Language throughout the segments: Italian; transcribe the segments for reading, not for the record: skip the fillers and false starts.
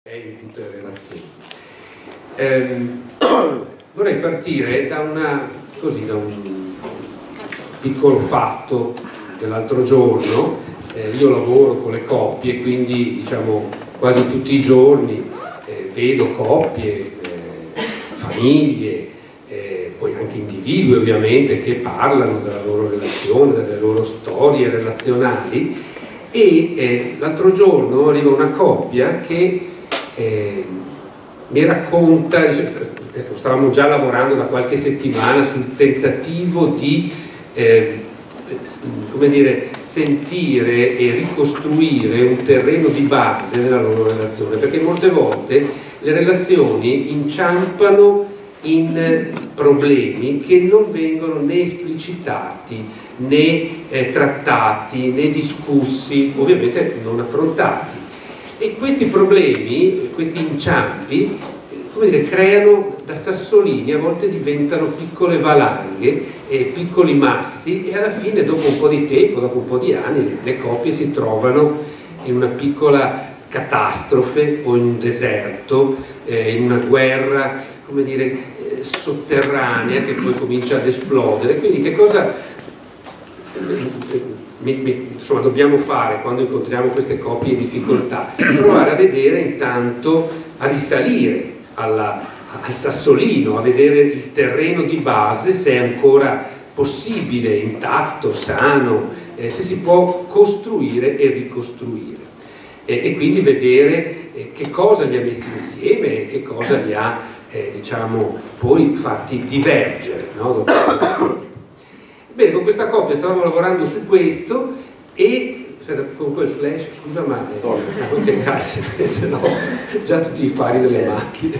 in tutte le relazioni. Vorrei partire da un piccolo fatto dell'altro giorno. Io lavoro con le coppie, quindi diciamo quasi tutti i giorni vedo coppie, famiglie, poi anche individui ovviamente che parlano della loro relazione, delle loro storie relazionali, e l'altro giorno arriva una coppia che mi racconta, stavamo già lavorando da qualche settimana sul tentativo di come dire, sentire e ricostruire un terreno di base nella loro relazione, perché molte volte le relazioni inciampano in problemi che non vengono né esplicitati né trattati né discussi, ovviamente non affrontati, e questi problemi, questi inciampi, come dire, creano da sassolini, a volte diventano piccole valanghe, piccoli massi, e alla fine, dopo un po' di tempo, dopo un po' di anni, le coppie si trovano in una piccola catastrofe o in un deserto, in una guerra, come dire, sotterranea, che poi comincia ad esplodere. Quindi che cosa insomma dobbiamo fare quando incontriamo queste coppie in difficoltà? Provare a vedere intanto, a risalire al sassolino, a vedere il terreno di base, se è ancora possibile, intatto, sano, se si può costruire e ricostruire, e quindi vedere che cosa li ha messi insieme e che cosa li ha diciamo poi fatti divergere, no? Bene, con questa coppia stavamo lavorando su questo, e con quel flash, scusa, ma ok, grazie, se no già tutti i fari delle macchine.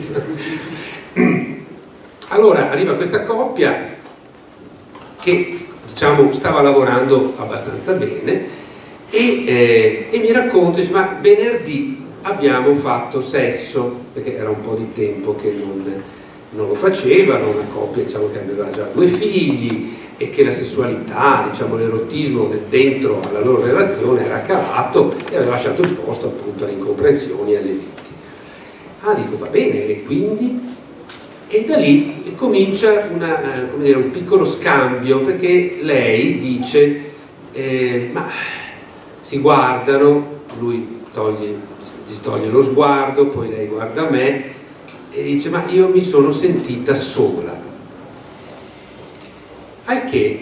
Allora arriva questa coppia che, diciamo, stava lavorando abbastanza bene, e mi racconta, dice, ma venerdì abbiamo fatto sesso, perché era un po' di tempo che non lo facevano, una coppia, diciamo, che aveva già 2 figli, e che la sessualità, diciamo, l'erotismo dentro alla loro relazione era calato e aveva lasciato il posto appunto alle incomprensioni e alle liti. Ah, dico, va bene, e quindi? E da lì comincia come dire, un piccolo scambio, perché lei dice, ma si guardano, lui gli toglie lo sguardo, poi lei guarda me e dice, ma io mi sono sentita sola. Al che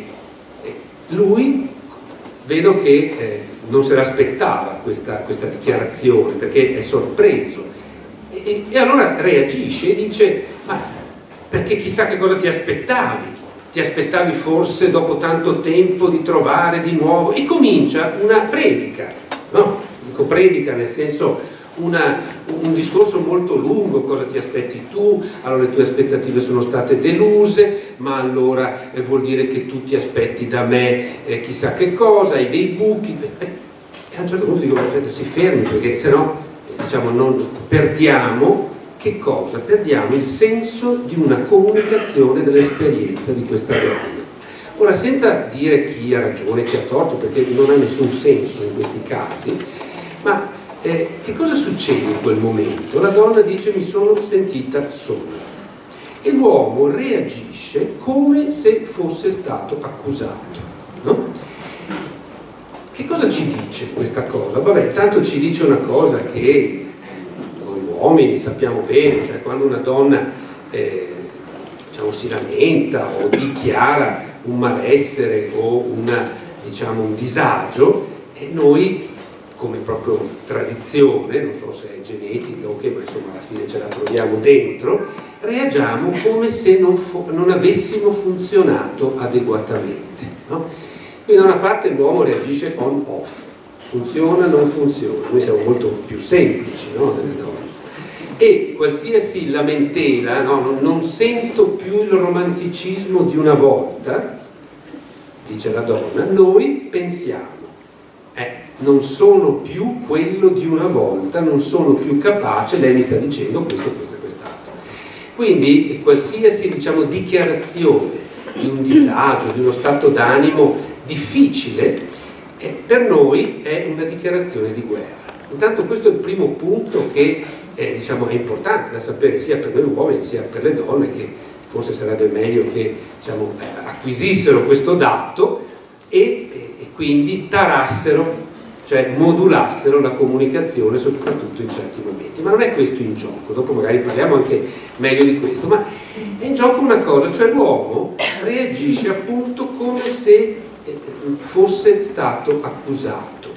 lui, vedo che non se l'aspettava questa dichiarazione, perché è sorpreso, e allora reagisce e dice, ma perché chissà che cosa ti aspettavi? Ti aspettavi forse dopo tanto tempo di trovare di nuovo? E comincia una predica, no? Dico predica nel senso un discorso molto lungo. Cosa ti aspetti tu? Allora le tue aspettative sono state deluse, ma allora vuol dire che tu ti aspetti da me chissà che cosa, hai dei buchi, e a un certo punto dico, aspetta, si fermi, perché sennò diciamo non perdiamo. Che cosa? Perdiamo il senso di una comunicazione dell'esperienza di questa donna. Ora, senza dire chi ha ragione, chi ha torto, perché non ha nessun senso in questi casi, ma che cosa succede in quel momento? La donna dice, mi sono sentita sola, e l'uomo reagisce come se fosse stato accusato, no? Che cosa ci dice questa cosa? Vabbè, tanto ci dice una cosa che noi uomini sappiamo bene, cioè quando una donna diciamo, si lamenta o dichiara un malessere o diciamo, un disagio, e noi, come proprio tradizione, non so se è genetica o che, ma insomma alla fine ce la troviamo dentro, reagiamo come se non avessimo funzionato adeguatamente, no? Quindi da una parte l'uomo reagisce on-off, funziona, non funziona, noi siamo molto più semplici, no, delle donne, e qualsiasi lamentela, no, non sento più il romanticismo di una volta, dice la donna, noi pensiamo, non sono più quello di una volta, non sono più capace, lei mi sta dicendo questo, questo e quest'altro. Quindi qualsiasi, diciamo, dichiarazione di un disagio, di uno stato d'animo difficile, per noi è una dichiarazione di guerra. Intanto questo è il primo punto che diciamo, è importante da sapere sia per noi uomini sia per le donne, che forse sarebbe meglio che, diciamo, acquisissero questo dato e quindi tarassero, cioè modulassero la comunicazione soprattutto in certi momenti. Ma non è questo in gioco, dopo magari parliamo anche meglio di questo, ma è in gioco una cosa, cioè l'uomo reagisce appunto come se fosse stato accusato.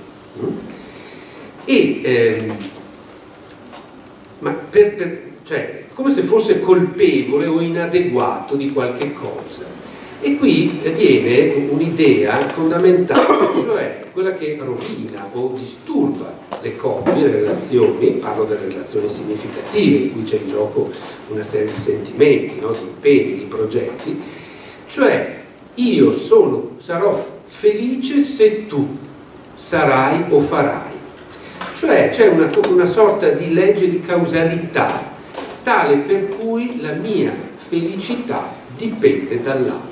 Ma cioè, come se fosse colpevole o inadeguato di qualche cosa. E qui viene un'idea fondamentale, cioè quella che rovina o disturba le coppie, le relazioni. Parlo delle relazioni significative, in cui c'è in gioco una serie di sentimenti, no? Di impegni, di progetti, cioè io sarò felice se tu sarai o farai. Cioè c'è una sorta di legge di causalità tale per cui la mia felicità dipende dall'altro.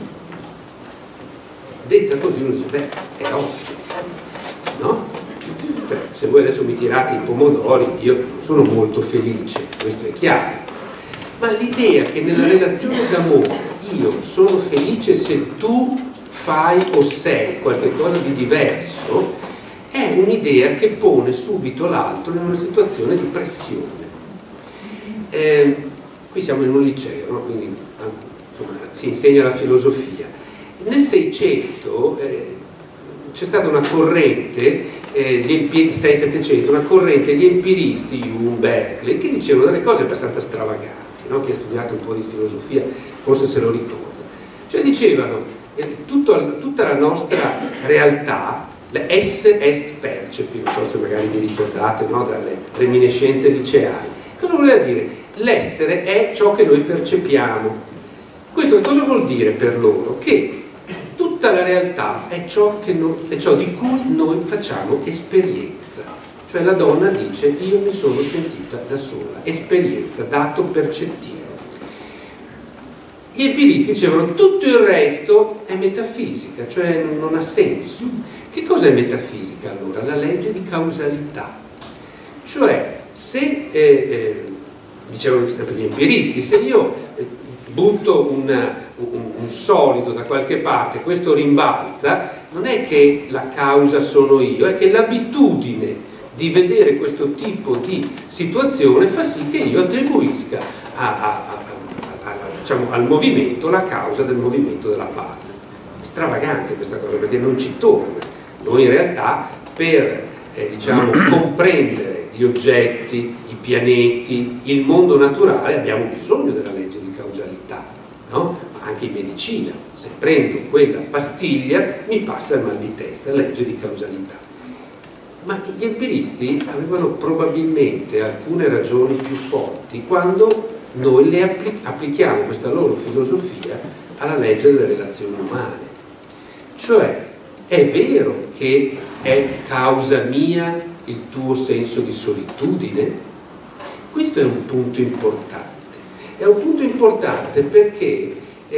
Detta così uno dice, beh, è ovvio, no? Cioè, se voi adesso mi tirate i pomodori, io non sono molto felice, questo è chiaro. Ma l'idea che nella relazione d'amore io sono felice se tu fai o sei qualcosa di diverso, è un'idea che pone subito l'altro in una situazione di pressione. Qui siamo in un liceo, no? Quindi insomma, si insegna la filosofia. Nel 600 c'è stata una corrente, 600-700, una corrente di empiristi, Hume, Berkeley, che dicevano delle cose abbastanza stravaganti, no? Chi ha studiato un po' di filosofia forse se lo ricorda. Cioè dicevano, tutta la nostra realtà, esse est percepi, non so se magari vi ricordate, no? Dalle reminiscenze liceali. Cosa voleva dire? L'essere è ciò che noi percepiamo. Questo cosa vuol dire per loro? Che tutta la realtà è ciò di cui noi facciamo esperienza. Cioè la donna dice, io mi sono sentita da sola, esperienza, dato percettivo. Gli empiristi dicevano, tutto il resto è metafisica, cioè non ha senso. Che cosa è metafisica allora? La legge di causalità. Cioè, se, dicevano gli empiristi, se io butto un solido da qualche parte, questo rimbalza, non è che la causa sono io, è che l'abitudine di vedere questo tipo di situazione fa sì che io attribuisca diciamo, al movimento la causa del movimento della palla. È stravagante questa cosa perché non ci torna. Noi in realtà per diciamo, comprendere gli oggetti, i pianeti, il mondo naturale abbiamo bisogno della legge di causalità, no? Anche in medicina, se prendo quella pastiglia mi passa il mal di testa, legge di causalità. Ma gli empiristi avevano probabilmente alcune ragioni più forti quando noi le applichiamo questa loro filosofia alla legge delle relazioni umane. Cioè, è vero che è causa mia il tuo senso di solitudine? Questo è un punto importante. È un punto importante perché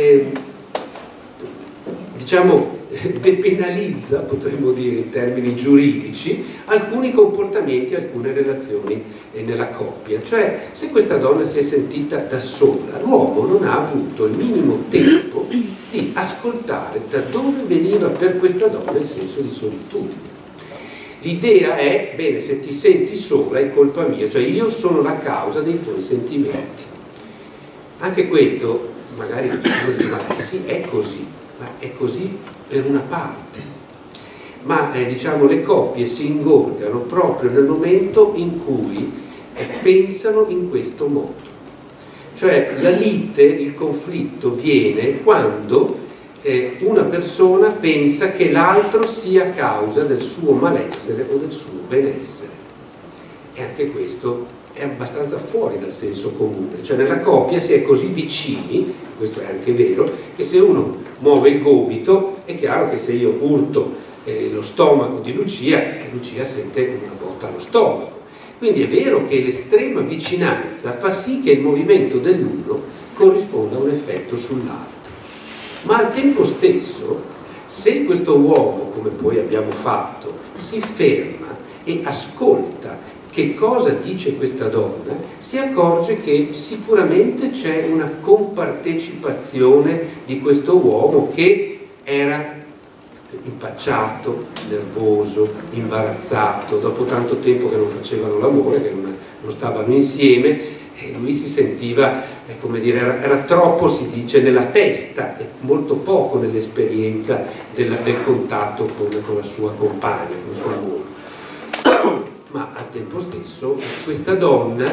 diciamo depenalizza, potremmo dire in termini giuridici, alcuni comportamenti, alcune relazioni nella coppia. Cioè, se questa donna si è sentita da sola, l'uomo non ha avuto il minimo tempo di ascoltare da dove veniva per questa donna il senso di solitudine. L'idea è, bene, se ti senti sola è colpa mia, cioè io sono la causa dei tuoi sentimenti. Anche questo, magari uno dice, ma sì, è così, ma è così per una parte. Ma diciamo le coppie si ingorgano proprio nel momento in cui pensano in questo modo. Cioè la lite, il conflitto viene quando una persona pensa che l'altro sia causa del suo malessere o del suo benessere. E anche questo è abbastanza fuori dal senso comune. Cioè nella coppia si è così vicini, questo è anche vero, che se uno muove il gomito è chiaro che se io urto lo stomaco di Lucia, Lucia sente una botta allo stomaco. Quindi è vero che l'estrema vicinanza fa sì che il movimento dell'uno corrisponda a un effetto sull'altro. Ma al tempo stesso, se questo uomo, come poi abbiamo fatto, si ferma e ascolta che cosa dice questa donna, si accorge che sicuramente c'è una compartecipazione di questo uomo che era impacciato, nervoso, imbarazzato, dopo tanto tempo che non facevano l'amore, che non stavano insieme, e lui si sentiva, come dire, era troppo, si dice, nella testa e molto poco nell'esperienza del contatto con la sua compagna, con sua moglie. Ma al tempo stesso questa donna,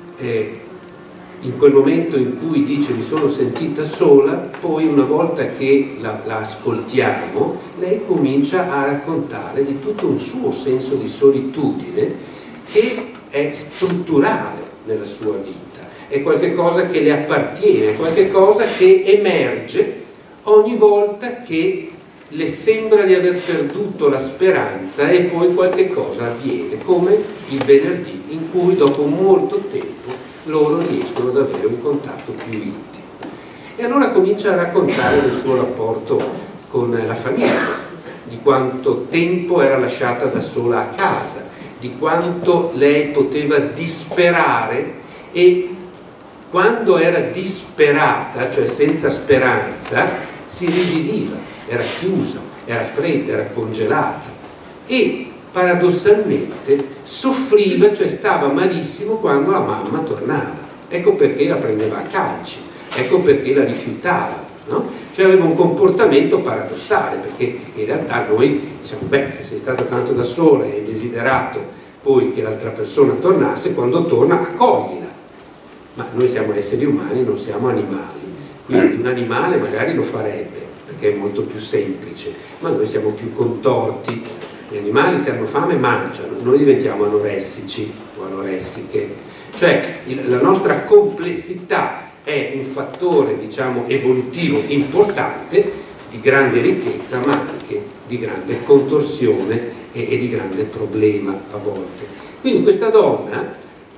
in quel momento in cui dice mi sono sentita sola, poi una volta che la ascoltiamo, lei comincia a raccontare di tutto un suo senso di solitudine che è strutturale nella sua vita, è qualcosa che le appartiene, è qualcosa che emerge ogni volta che le sembra di aver perduto la speranza e poi qualche cosa avviene, come il venerdì in cui dopo molto tempo loro riescono ad avere un contatto più intimo. E allora comincia a raccontare del suo rapporto con la famiglia, di quanto tempo era lasciata da sola a casa, di quanto lei poteva disperare e quando era disperata, cioè senza speranza, si irrigidiva, era chiusa, era fredda, era congelata e paradossalmente soffriva, cioè stava malissimo quando la mamma tornava. Ecco perché la prendeva a calci, ecco perché la rifiutava, no? Cioè aveva un comportamento paradossale, perché in realtà noi diciamo, beh, se sei stata tanto da sola e hai desiderato poi che l'altra persona tornasse, quando torna accoglila. Ma noi siamo esseri umani, non siamo animali, quindi un animale magari lo farebbe, perché è molto più semplice, ma noi siamo più contorti. Gli animali se hanno fame mangiano, noi diventiamo anoressici o anoressiche. Cioè la nostra complessità è un fattore, diciamo, evolutivo importante, di grande ricchezza, ma anche di grande contorsione e di grande problema a volte. Quindi questa donna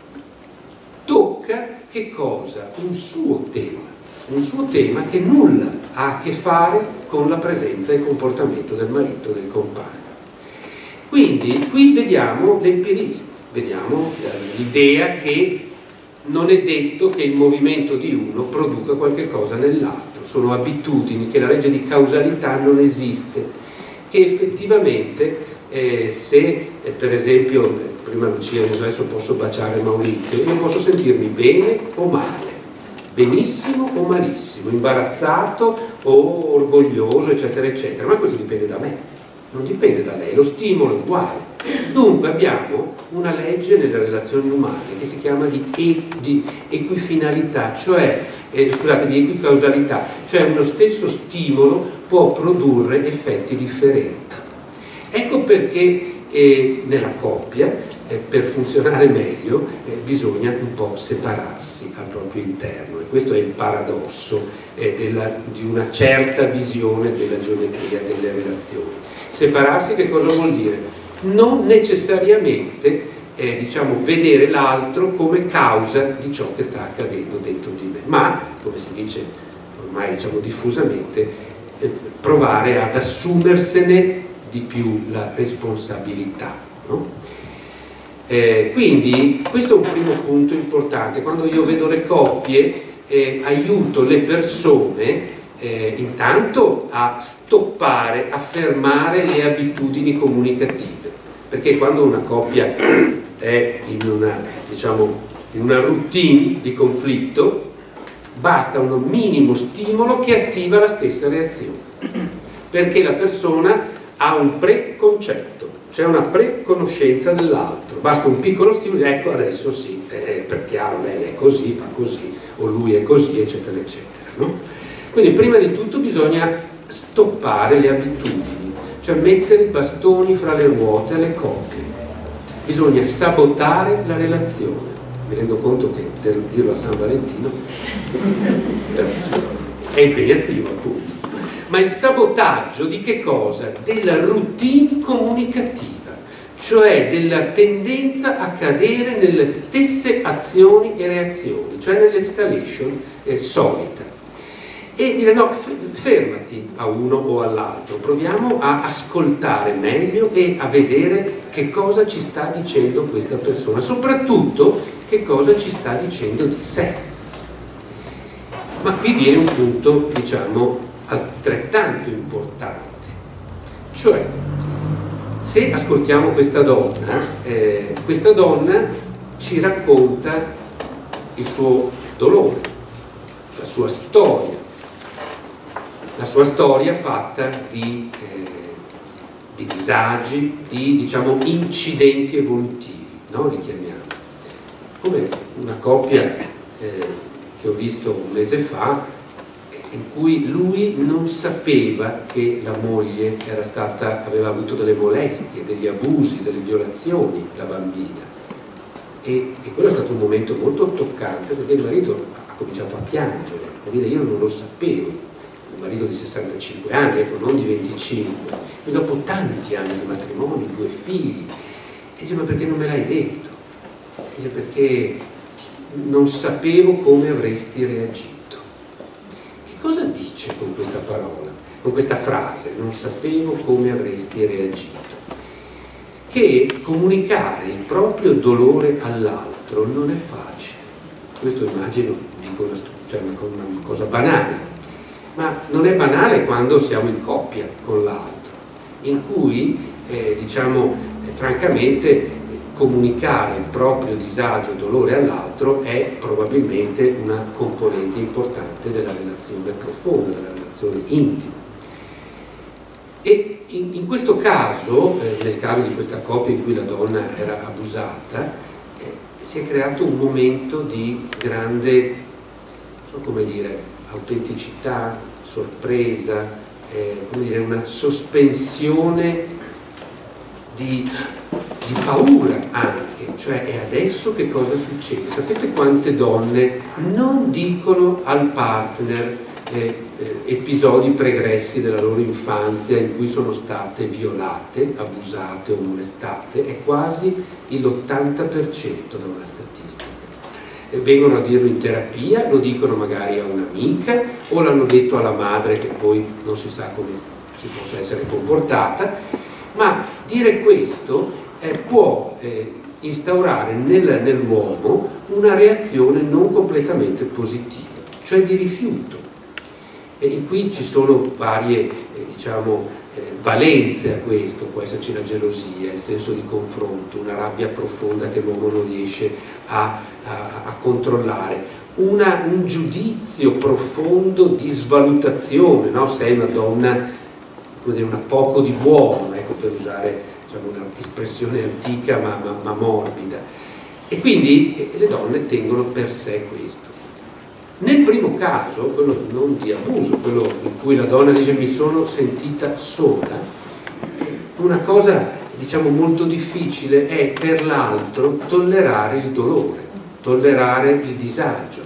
tocca che cosa? Un suo tema che nulla ha a che fare con la presenza e il comportamento del marito, del compagno. Quindi qui vediamo l'empirismo, vediamo l'idea che non è detto che il movimento di uno produca qualche cosa nell'altro, sono abitudini, che la legge di causalità non esiste, che effettivamente se per esempio, prima Lucia adesso posso baciare Maurizio, io posso sentirmi bene o male, benissimo o malissimo, imbarazzato o orgoglioso, eccetera, eccetera, ma questo dipende da me, non dipende da lei, lo stimolo è uguale. Dunque abbiamo una legge nelle relazioni umane che si chiama di equifinalità, cioè, scusate, di equicausalità, cioè uno stesso stimolo può produrre effetti differenti. Ecco perché nella coppia, per funzionare meglio, bisogna un po' separarsi al proprio interno, e questo è il paradosso di una certa visione della geometria delle relazioni. Separarsi che cosa vuol dire? Non necessariamente diciamo, vedere l'altro come causa di ciò che sta accadendo dentro di me, ma, come si dice ormai diciamo, diffusamente, provare ad assumersene di più la responsabilità, no? Quindi questo è un primo punto importante. Quando io vedo le coppie aiuto le persone intanto a stoppare, a fermare le abitudini comunicative, perché quando una coppia è in una routine di conflitto basta un minimo stimolo che attiva la stessa reazione, perché la persona ha un preconcetto, c'è una preconoscenza dell'altro, basta un piccolo stimolo, ecco adesso sì, per chiaro lei è così, fa così, o lui è così, eccetera, eccetera, no? Quindi prima di tutto bisogna stoppare le abitudini, cioè mettere i bastoni fra le ruote alle coppie, bisogna sabotare la relazione. Mi rendo conto che dirlo a San Valentino è impegnativo appunto. Ma il sabotaggio di che cosa? Della routine comunicativa, cioè della tendenza a cadere nelle stesse azioni e reazioni, cioè nell'escalation solita. e dire no, fermati a uno o all'altro, proviamo a ascoltare meglio e a vedere che cosa ci sta dicendo questa persona, soprattutto che cosa ci sta dicendo di sé. Ma qui viene un punto, diciamo, altrettanto importante, cioè se ascoltiamo questa donna ci racconta il suo dolore, la sua storia fatta di disagi, di, diciamo, incidenti evolutivi, no? Li chiamiamo. Come una coppia che ho visto un mese fa, in cui lui non sapeva che la moglie aveva avuto delle molestie, degli abusi, delle violazioni da bambina. E quello è stato un momento molto toccante, perché il marito ha cominciato a piangere, a dire io non lo sapevo. Un marito di 65 anni, ecco, non di 25, e dopo tanti anni di matrimonio, 2 figli, e dice ma perché non me l'hai detto? Dice perché non sapevo come avresti reagito. Che cosa dice con questa parola, con questa frase? Non sapevo come avresti reagito. Che comunicare il proprio dolore all'altro non è facile. Questo immagino dico una cosa banale, ma non è banale quando siamo in coppia con l'altro, in cui francamente comunicare il proprio disagio e dolore all'altro è probabilmente una componente importante della relazione profonda, della relazione intima. E in questo caso, nel caso di questa coppia in cui la donna era abusata, si è creato un momento di grande, non so come dire, autenticità, sorpresa, come dire, una sospensione di paura anche, cioè e adesso che cosa succede? Sapete quante donne non dicono al partner episodi pregressi della loro infanzia in cui sono state violate, abusate o molestate? È quasi l'80% da una statistica. Vengono a dirlo in terapia, lo dicono magari a un'amica o l'hanno detto alla madre che poi non si sa come si possa essere comportata, ma dire questo può instaurare nell'uomo una reazione non completamente positiva, cioè di rifiuto. E qui ci sono varie valenze a questo, può esserci la gelosia, il senso di confronto, una rabbia profonda che l'uomo non riesce a controllare, un giudizio profondo di svalutazione, no? Se è una donna, come dire, una poco di buono, ecco, per usare un'espressione antica ma morbida. E quindi le donne tengono per sé questo. Nel primo caso, quello non di abuso, quello in cui la donna dice mi sono sentita sola, una cosa molto difficile è per l'altro tollerare il dolore, tollerare il disagio.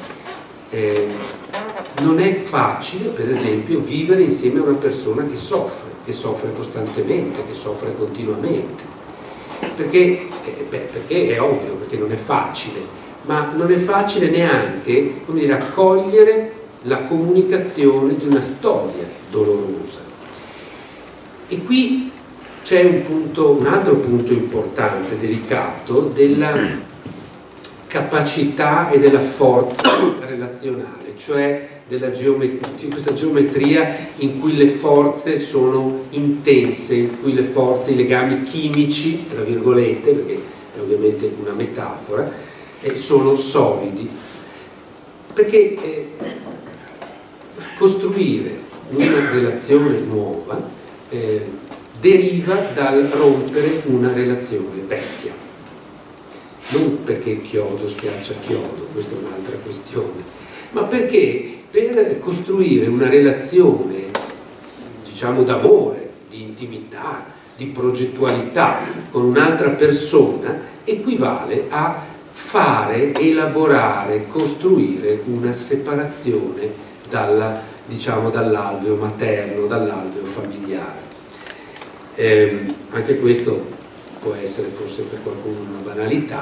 Non è facile, per esempio, vivere insieme a una persona che soffre costantemente, che soffre continuamente, perché è ovvio, perché non è facile. Ma non è facile neanche, come dire, accogliere la comunicazione di una storia dolorosa. E qui c'è un altro punto importante, delicato, della capacità e della forza relazionale, cioè di questa geometria in cui le forze sono intense, in cui le forze, i legami chimici, tra virgolette, perché è ovviamente una metafora, sono solidi, perché costruire una relazione nuova deriva dal rompere una relazione vecchia, non perché chiodo schiaccia chiodo, questa è un'altra questione, ma perché per costruire una relazione d'amore, di intimità, di progettualità con un'altra persona equivale a fare, elaborare, costruire una separazione dall'alveo materno, dall'alveo familiare. Anche questo può essere forse per qualcuno una banalità,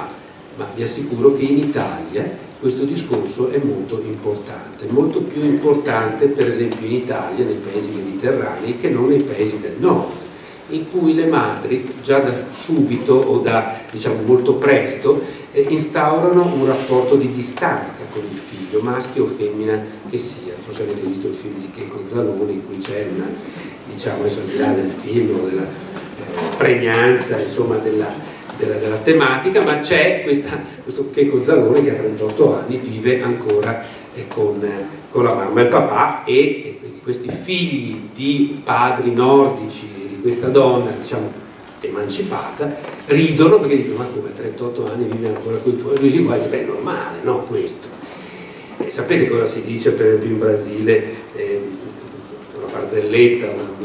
ma vi assicuro che in Italia questo discorso è molto importante, molto più importante per esempio in Italia, nei paesi mediterranei, che non nei paesi del nord, in cui le madri già da subito o da diciamo molto presto instaurano un rapporto di distanza con il figlio, maschio o femmina che sia. Non so se avete visto il film di Checco Zalone in cui c'è una, diciamo adesso al di là del film o della pregnanza insomma della tematica, ma c'è questo Checco Zalone che a 38 anni vive ancora con la mamma e il papà e questi figli di padri nordici di questa donna diciamo emancipata ridono perché dicono: ma come a 38 anni vive ancora con i tuoi? Lui li guarda e dice: beh, è normale, no questo. Sapete cosa si dice per esempio in Brasile, una barzelletta,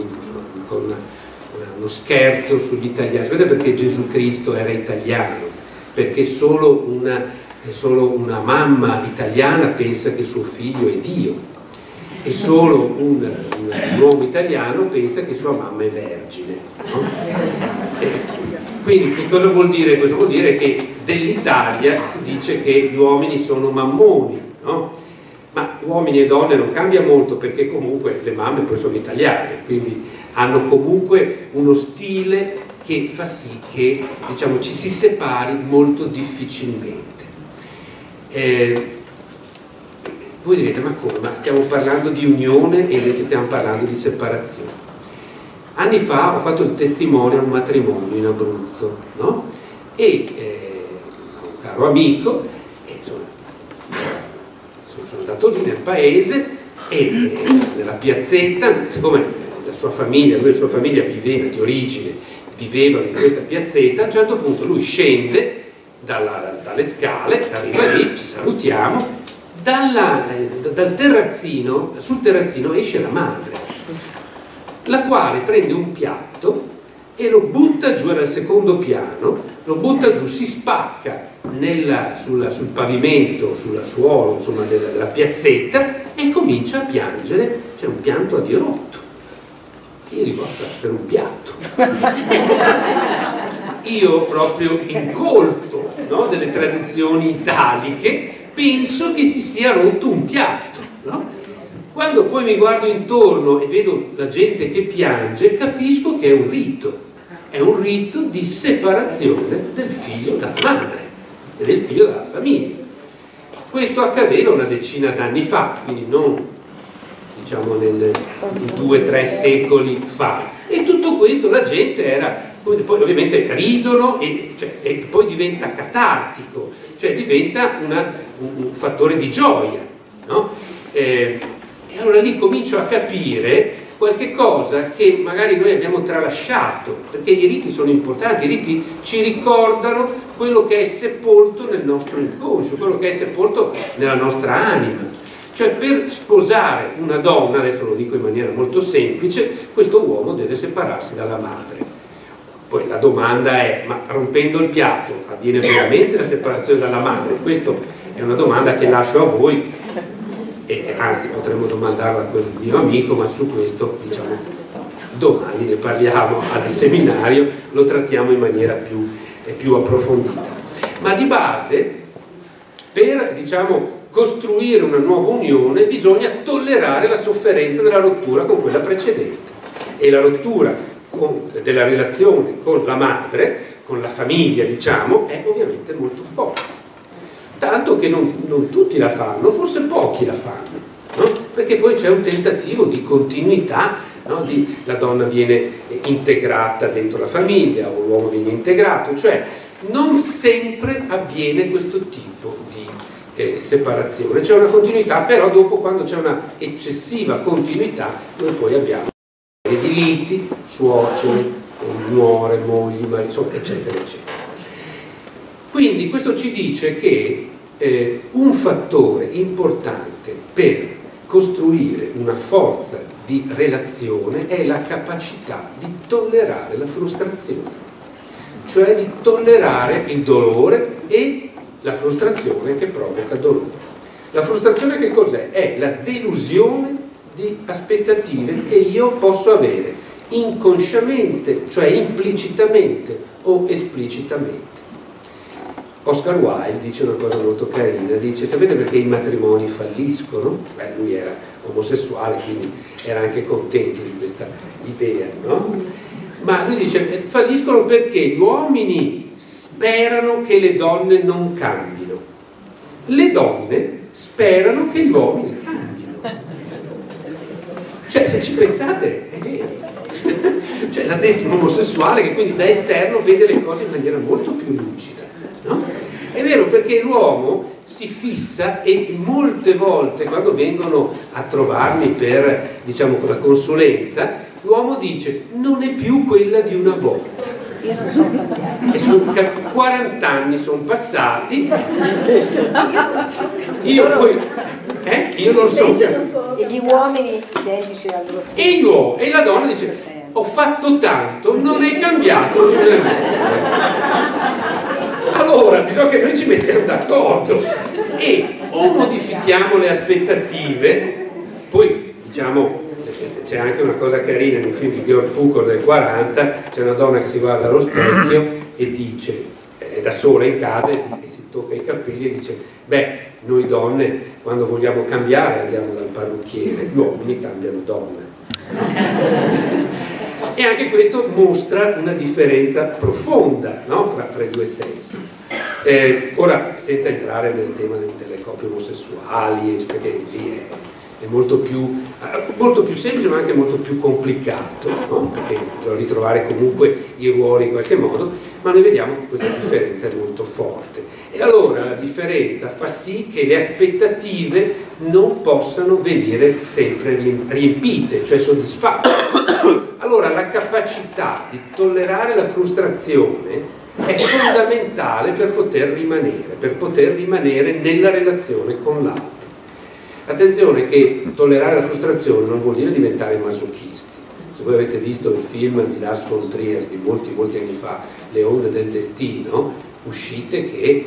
uno scherzo sugli italiani? Sapete perché Gesù Cristo era italiano? Perché solo una mamma italiana pensa che suo figlio è Dio e solo un uomo italiano pensa che sua mamma è vergine, no? Quindi che cosa vuol dire questo? Vuol dire che dell'Italia si dice che gli uomini sono mammoni, no? Ma uomini e donne non cambia molto perché comunque le mamme poi sono italiane, quindi hanno comunque uno stile che fa sì che diciamo, ci si separi molto difficilmente. Voi direte: ma come? Ma stiamo parlando di unione e invece stiamo parlando di separazione. Anni fa ho fatto il testimone a un matrimonio in Abruzzo, no? E un caro amico, insomma, sono andato lì nel paese e nella piazzetta, siccome la sua famiglia, lui e la sua famiglia di origine vivevano in questa piazzetta, a un certo punto lui scende dalle scale, arriva lì, ci salutiamo, dal terrazzino, sul terrazzino esce la madre, la quale prende un piatto e lo butta giù, era al secondo piano, lo butta giù, si spacca sul pavimento, sul suolo insomma, della piazzetta e comincia a piangere, c'è un pianto a dirotto. Io dico: per un piatto. Io proprio incolto, no, delle tradizioni italiche penso che si sia rotto un piatto, no? Quando poi mi guardo intorno e vedo la gente che piange, capisco che è un rito di separazione del figlio dalla madre e del figlio dalla famiglia. Questo accadeva una decina d'anni fa, quindi non diciamo in 2-3 secoli fa, e tutto questo la gente era, poi ovviamente ridono e poi diventa catartico, cioè diventa un fattore di gioia, no? E allora lì comincio a capire qualche cosa che magari noi abbiamo tralasciato, perché i riti sono importanti, i riti ci ricordano quello che è sepolto nel nostro inconscio, quello che è sepolto nella nostra anima. Cioè per sposare una donna, adesso lo dico in maniera molto semplice, questo uomo deve separarsi dalla madre. Poi la domanda è: ma rompendo il piatto avviene veramente la separazione dalla madre? Questa è una domanda che lascio a voi, e anzi potremmo domandarla a quel mio amico, ma su questo diciamo domani ne parliamo al seminario, lo trattiamo in maniera più approfondita. Ma di base, per diciamo costruire una nuova unione bisogna tollerare la sofferenza della rottura con quella precedente, e la rottura della relazione con la madre, con la famiglia diciamo, è ovviamente molto forte, tanto che non tutti la fanno, forse pochi la fanno, no? Perché poi c'è un tentativo di continuità, no? La donna viene integrata dentro la famiglia o l'uomo viene integrato, cioè non sempre avviene questo tipo di separazione, c'è una continuità, però dopo, quando c'è una eccessiva continuità, noi poi abbiamo di liti, suoceri, nuore, mogli, mariti, insomma, eccetera eccetera. Quindi questo ci dice che un fattore importante per costruire una forza di relazione è la capacità di tollerare la frustrazione, cioè di tollerare il dolore e la frustrazione che provoca dolore. La frustrazione che cos'è? È la delusione di aspettative che io posso avere inconsciamente, cioè implicitamente o esplicitamente. Oscar Wilde dice una cosa molto carina, dice: sapete perché i matrimoni falliscono? Beh, lui era omosessuale, quindi era anche contento di questa idea, no? Ma lui dice: falliscono perché gli uomini sperano che le donne non cambino, le donne sperano che gli uomini cambino. Cioè, se ci pensate, è vero. Cioè, l'ha detto un omosessuale che quindi da esterno vede le cose in maniera molto più lucida, no? È vero, perché l'uomo si fissa, e molte volte quando vengono a trovarmi per, diciamo, con la consulenza, l'uomo dice: non è più quella di una volta. E sono 40 anni sono passati, io poi io non so. E gli uomini identici al loro stesso. E la donna dice: ho fatto tanto, non è cambiato niente. Allora bisogna che noi ci mettiamo d'accordo e o modifichiamo le aspettative. Poi diciamo, c'è anche una cosa carina in un film di Georg Cukor del 40, c'è una donna che si guarda allo specchio e dice, è da sola in casa e si tocca i capelli e dice: beh, noi donne quando vogliamo cambiare andiamo dal parrucchiere, gli uomini cambiano donne. E anche questo mostra una differenza profonda, no? fra i due sessi. Ora, senza entrare nel tema delle coppie omosessuali, perché lì è molto più semplice ma anche molto più complicato, no? Perché bisogna ritrovare comunque i ruoli in qualche modo, ma noi vediamo che questa differenza è molto forte. E allora la differenza fa sì che le aspettative non possano venire sempre riempite, cioè soddisfatte. Allora la capacità di tollerare la frustrazione è fondamentale per poter rimanere nella relazione con l'altro. Attenzione che tollerare la frustrazione non vuol dire diventare masochisti. Se voi avete visto il film di Lars von Trier di molti anni fa, Le onde del destino, uscite che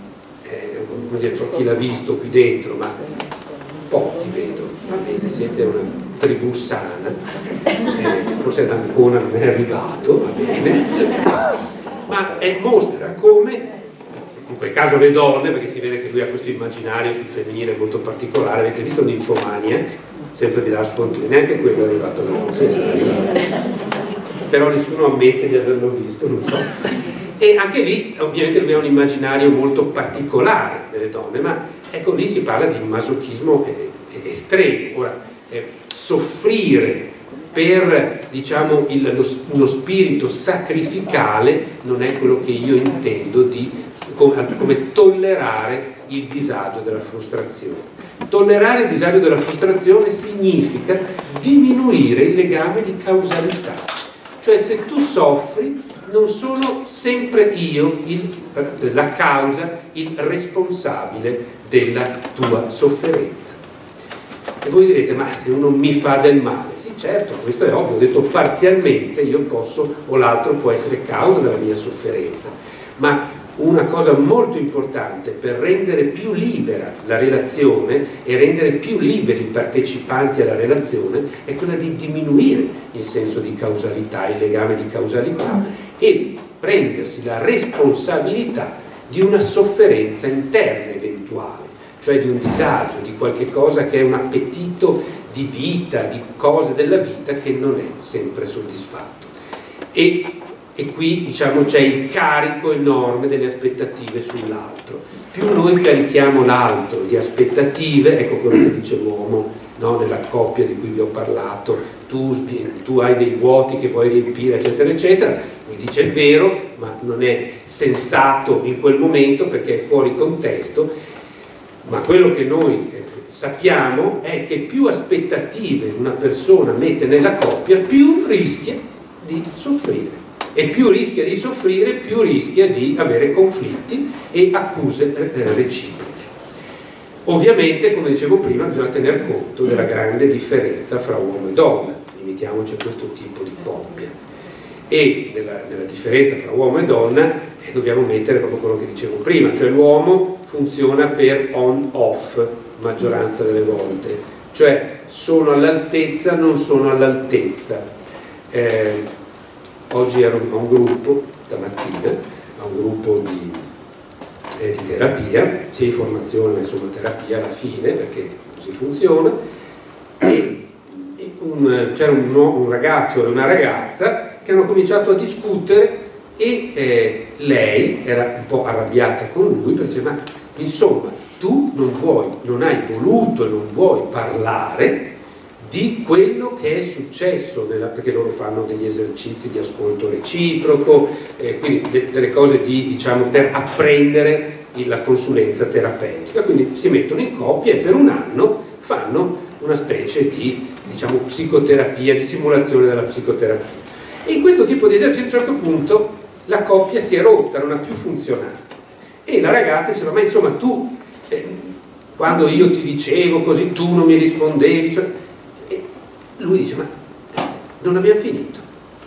non so chi l'ha visto qui dentro, ma pochi vedo, va bene, siete una tribù sana, forse ad Ancona non è arrivato, va bene, ma mostra come, in quel caso le donne, perché si vede che lui ha questo immaginario sul femminile molto particolare. Avete visto Ninfomaniac, sempre di Lars von Trier? Neanche quello è arrivato alla concessione, però nessuno ammette di averlo visto, non so. E anche lì ovviamente lui ha un immaginario molto particolare delle donne, ma ecco, lì si parla di masochismo estremo. Ora, soffrire per, diciamo, uno spirito sacrificale non è quello che io intendo come tollerare il disagio della frustrazione. Tollerare il disagio della frustrazione significa diminuire il legame di causalità, cioè se tu soffri non sono sempre io la causa, il responsabile della tua sofferenza. E voi direte: ma se uno mi fa del male? Sì, certo, questo è ovvio, ho detto parzialmente io posso, o l'altro può essere causa della mia sofferenza, ma una cosa molto importante per rendere più libera la relazione e rendere più liberi i partecipanti alla relazione è quella di diminuire il senso di causalità, il legame di causalità, e prendersi la responsabilità di una sofferenza interna eventuale, cioè di un disagio, di qualche cosa che è un appetito di vita, di cose della vita che non è sempre soddisfatto. E qui, diciamo, c'è il carico enorme delle aspettative sull'altro. Più noi carichiamo l'altro di aspettative, ecco quello che dice l'uomo, no, nella coppia di cui vi ho parlato: tu hai dei vuoti che vuoi riempire, eccetera eccetera. Lui dice il vero, ma non è sensato in quel momento perché è fuori contesto. Ma quello che noi sappiamo è che più aspettative una persona mette nella coppia, più rischia di soffrire. E più rischia di soffrire, più rischia di avere conflitti e accuse reciproche. Ovviamente, come dicevo prima, bisogna tener conto della grande differenza fra uomo e donna. Limitiamoci a questo tipo di coppia. E nella differenza fra uomo e donna dobbiamo mettere proprio quello che dicevo prima, cioè l'uomo funziona per on-off maggioranza delle volte, cioè sono all'altezza, non sono all'altezza. Oggi ero a un gruppo, stamattina, a un gruppo di terapia, sia in formazione ma insomma terapia alla fine, perché così funziona, e c'era un ragazzo e una ragazza che hanno cominciato a discutere e lei era un po' arrabbiata con lui perché diceva: ma insomma tu non hai voluto e non vuoi parlare di quello che è successo, perché loro fanno degli esercizi di ascolto reciproco, quindi delle cose diciamo, per apprendere la consulenza terapeutica, quindi si mettono in coppia e per un anno fanno una specie di, diciamo, psicoterapia, di simulazione della psicoterapia. E in questo tipo di esercizio a un certo punto la coppia si è rotta, non ha più funzionato, e la ragazza diceva: ma insomma tu, quando io ti dicevo così tu non mi rispondevi, cioè, lui dice: ma non abbiamo finito,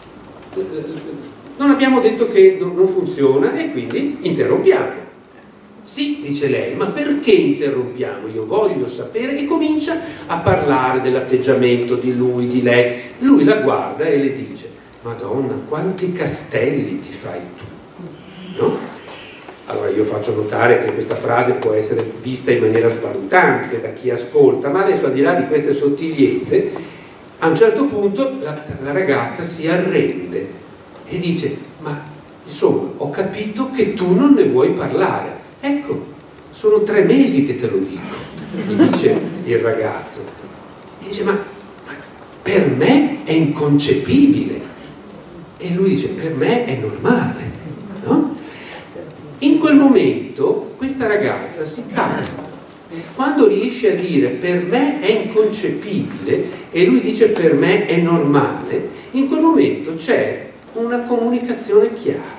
non abbiamo detto che non funziona e quindi interrompiamo. Sì, dice lei, ma perché interrompiamo? Io voglio sapere. E comincia a parlare dell'atteggiamento di lui, di lei. Lui la guarda e le dice: Madonna, quanti castelli ti fai tu, no? Allora io faccio notare che questa frase può essere vista in maniera svalutante da chi ascolta, ma adesso, al di là di queste sottigliezze, a un certo punto la ragazza si arrende e dice: ma insomma, ho capito che tu non ne vuoi parlare. Ecco, sono 3 mesi che te lo dico, gli dice il ragazzo. E dice: ma per me è inconcepibile. E lui dice: per me è normale, no? In quel momento questa ragazza si calma. Quando riesce a dire per me è inconcepibile e lui dice per me è normale, in quel momento c'è una comunicazione chiara.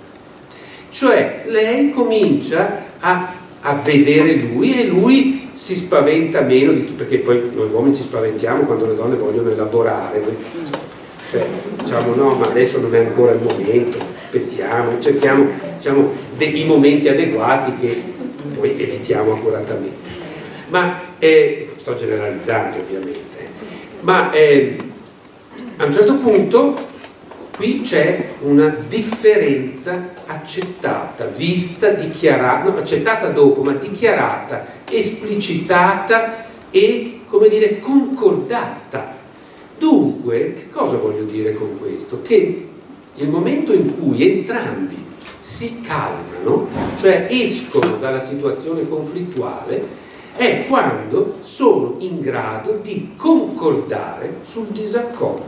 Cioè lei comincia a vedere lui e lui si spaventa meno di tutto, perché poi noi uomini ci spaventiamo quando le donne vogliono elaborare. Cioè, diciamo no, ma adesso non è ancora il momento, aspettiamo, cerchiamo, diciamo, i momenti adeguati che poi evitiamo accuratamente. Ma sto generalizzando ovviamente, ma a un certo punto qui c'è una differenza accettata, vista, dichiarata, no, accettata dopo, ma dichiarata, esplicitata e, come dire, concordata. Dunque, che cosa voglio dire con questo? Che il momento in cui entrambi si calmano, cioè escono dalla situazione conflittuale, è quando sono in grado di concordare sul disaccordo.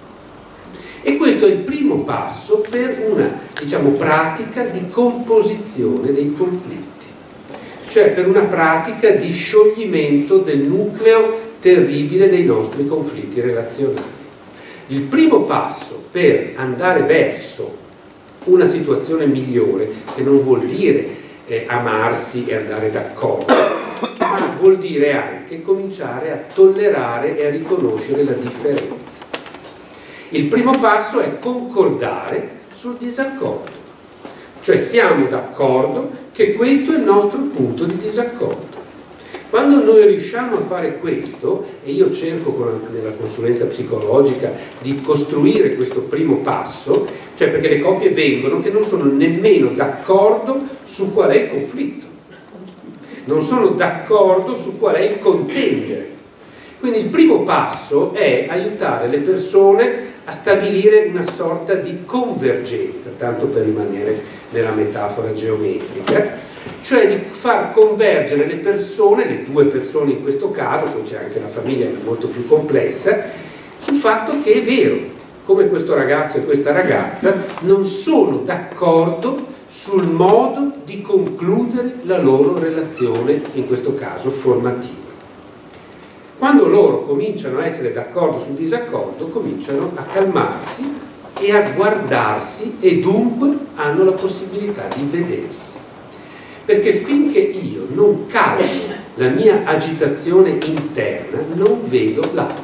E questo è il primo passo per una, diciamo, pratica di composizione dei conflitti, cioè per una pratica di scioglimento del nucleo terribile dei nostri conflitti relazionali. Il primo passo per andare verso una situazione migliore, che non vuol dire amarsi e andare d'accordo, ma vuol dire anche cominciare a tollerare e a riconoscere la differenza. Il primo passo è concordare sul disaccordo, cioè siamo d'accordo che questo è il nostro punto di disaccordo. Quando noi riusciamo a fare questo, e io cerco nella consulenza psicologica di costruire questo primo passo, cioè perché le coppie vengono che non sono nemmeno d'accordo su qual è il conflitto, non sono d'accordo su qual è il contendere. Quindi il primo passo è aiutare le persone a stabilire una sorta di convergenza, tanto per rimanere nella metafora geometrica, cioè di far convergere le persone, le 2 persone in questo caso, poi c'è anche la famiglia che è molto più complessa, sul fatto che è vero, come questo ragazzo e questa ragazza non sono d'accordo sul modo di concludere la loro relazione, in questo caso formativa. Quando loro cominciano a essere d'accordo sul disaccordo, cominciano a calmarsi e a guardarsi e dunque hanno la possibilità di vedersi. Perché finché io non calmo la mia agitazione interna, non vedo l'altro.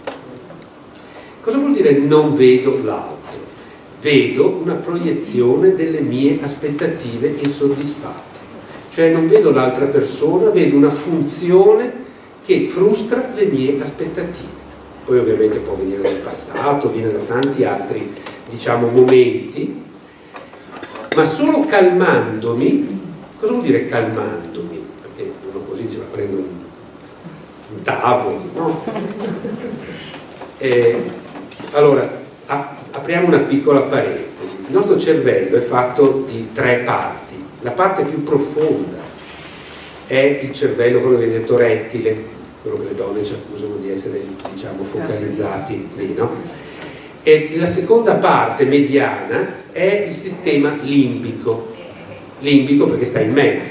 Cosa vuol dire non vedo l'altro? Vedo una proiezione delle mie aspettative insoddisfatte. Cioè non vedo l'altra persona, vedo una funzione che frustra le mie aspettative. Poi ovviamente può venire dal passato, viene da tanti altri, diciamo, momenti, ma solo calmandomi Cosa vuol dire calmandomi? Perché uno così dice, ma prendo un tavolo, no? Allora, apriamo una piccola parentesi. Il nostro cervello è fatto di 3 parti. La parte più profonda è il cervello, quello che viene detto rettile, quello che le donne ci accusano di essere, diciamo, focalizzati lì, no? E la seconda parte, mediana, è il sistema limbico perché sta in mezzo.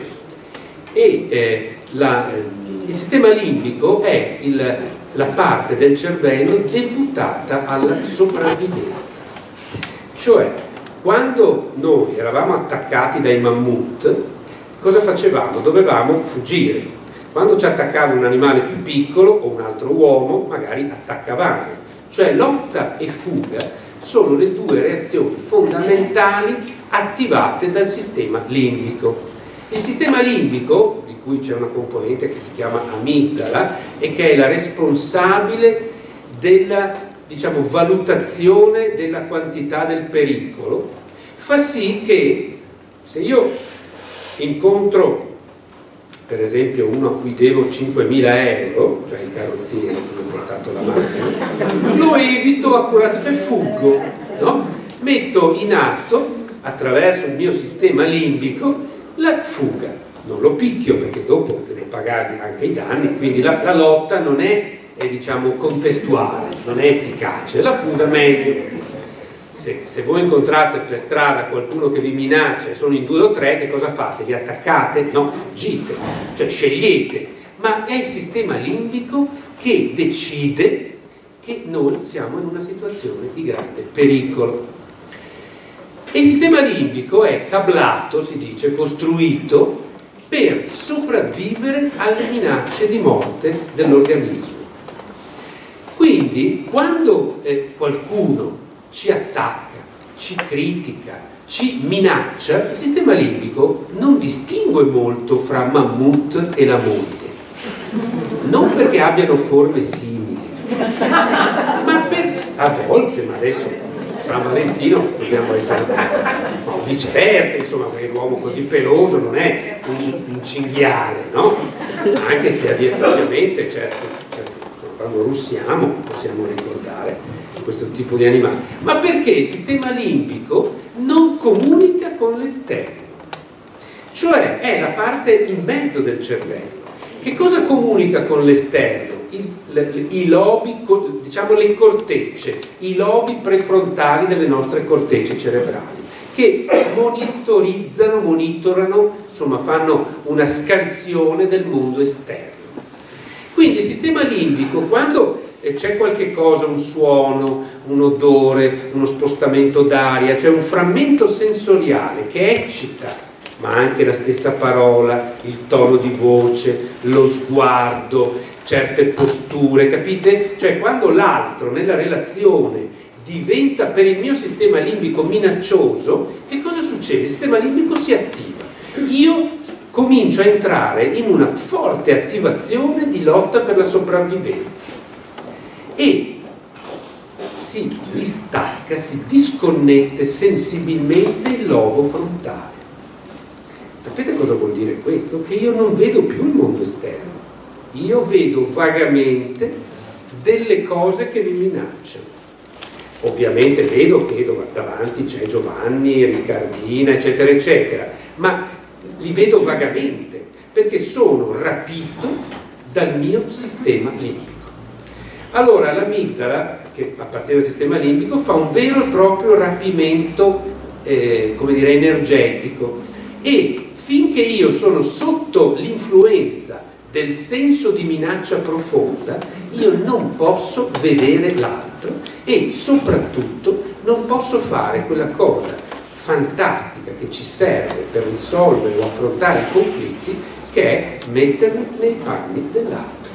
E il sistema limbico è la parte del cervello deputata alla sopravvivenza. Cioè, quando noi eravamo attaccati dai mammut, cosa facevamo? Dovevamo fuggire. Quando ci attaccava un animale più piccolo o un altro uomo, magari attaccavamo. Cioè, lotta e fuga sono le 2 reazioni fondamentali attivate dal sistema limbico. Il sistema limbico, di cui c'è una componente che si chiama amigdala e che è la responsabile della, diciamo, valutazione della quantità del pericolo, fa sì che se io incontro per esempio uno a cui devo 5.000 euro, cioè il carrozziere che mi ha portato la macchina, lo evito accurato, cioè fuggo, no? Metto in atto attraverso il mio sistema limbico la fuga. Non lo picchio perché dopo devo pagare anche i danni, quindi la lotta non è diciamo contestuale, non è efficace, la fuga meglio. Se voi incontrate per strada qualcuno che vi minaccia e sono in 2 o 3, che cosa fate? Vi attaccate? No, fuggite, cioè scegliete, ma è il sistema limbico che decide che noi siamo in una situazione di grande pericolo. E il sistema limbico è cablato, si dice, costruito per sopravvivere alle minacce di morte dell'organismo. Quindi quando qualcuno ci attacca, ci critica, ci minaccia, il sistema limbico non distingue molto fra mammut e la moglie, non perché abbiano forme simili, ma a volte, ma adesso San Valentino dobbiamo essere, no, viceversa, insomma, perché l'uomo così peloso non è un cinghiale, no? Anche se ovviamente, certo, quando russiamo possiamo ricordare questo tipo di animali, ma perché il sistema limbico non comunica con l'esterno, cioè è la parte in mezzo del cervello. Che cosa comunica con l'esterno? I lobi, diciamo le cortecce, i lobi prefrontali delle nostre cortecce cerebrali, che monitorano, insomma fanno una scansione del mondo esterno. Quindi il sistema limbico, quando c'è qualche cosa, un suono, un odore, uno spostamento d'aria, cioè un frammento sensoriale che eccita, ma anche la stessa parola, il tono di voce, lo sguardo, certe posture, capite? Cioè quando l'altro nella relazione diventa per il mio sistema limbico minaccioso, che cosa succede? Il sistema limbico si attiva. Io comincio a entrare in una forte attivazione di lotta per la sopravvivenza e si distacca, si disconnette sensibilmente il lobo frontale. Sapete cosa vuol dire questo? Che io non vedo più il mondo esterno, io vedo vagamente delle cose che mi minacciano. Ovviamente vedo che davanti c'è Giovanni, Riccardina, eccetera, eccetera, ma li vedo vagamente perché sono rapito dal mio sistema limbico. Allora l'amigdala, che appartiene al sistema limbico, fa un vero e proprio rapimento, come dire, energetico, e finché io sono sotto l'influenza del senso di minaccia profonda, io non posso vedere l'altro e soprattutto non posso fare quella cosa fantastica che ci serve per risolvere o affrontare i conflitti, che è mettermi nei panni dell'altro.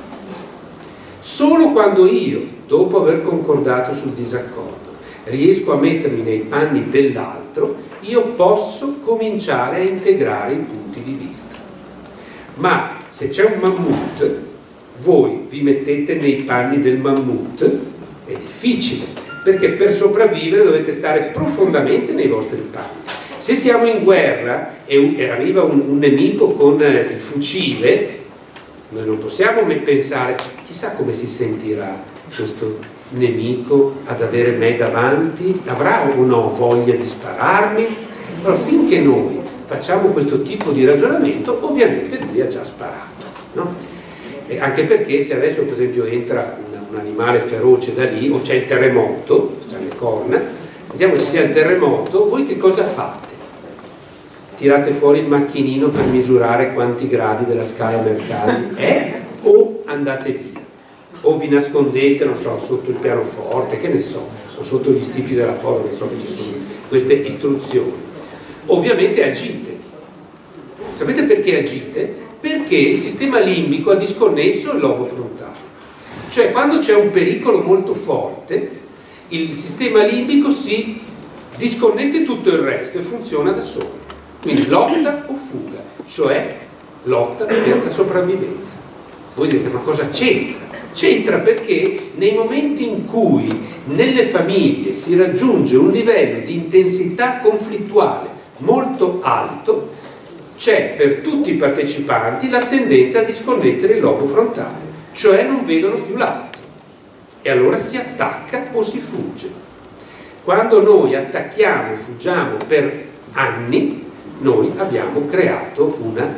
Solo quando io, dopo aver concordato sul disaccordo, riesco a mettermi nei panni dell'altro, io posso cominciare a integrare i punti di vista. Ma se c'è un mammut, voi vi mettete nei panni del mammut, è difficile, perché per sopravvivere dovete stare profondamente nei vostri panni. Se siamo in guerra e arriva un nemico con il fucile, noi non possiamo pensare chissà come si sentirà questo nemico ad avere me davanti, avrà o no voglia di spararmi? Allora, finché noi facciamo questo tipo di ragionamento, ovviamente lui ha già sparato, no? Anche perché se adesso per esempio entra un animale feroce da lì, o c'è il terremoto, c'è le corna, vediamo ci sia il terremoto, voi che cosa fate? Tirate fuori il macchinino per misurare quanti gradi della scala Mercalli è, o andate via, o vi nascondete, non so, sotto il pianoforte, che ne so, o sotto gli stipi della porta, che so che ci sono queste istruzioni. Ovviamente agite. Sapete perché agite? Perché il sistema limbico ha disconnesso il lobo frontale. Cioè, quando c'è un pericolo molto forte, il sistema limbico si disconnette tutto il resto e funziona da solo. Quindi lotta o fuga, cioè lotta per la sopravvivenza. Voi dite, ma cosa c'entra? C'entra perché nei momenti in cui nelle famiglie si raggiunge un livello di intensità conflittuale molto alto, c'è per tutti i partecipanti la tendenza a disconnettere il lobo frontale, cioè non vedono più l'altro, e allora si attacca o si fugge. Quando noi attacchiamo e fuggiamo per anni, noi abbiamo creato una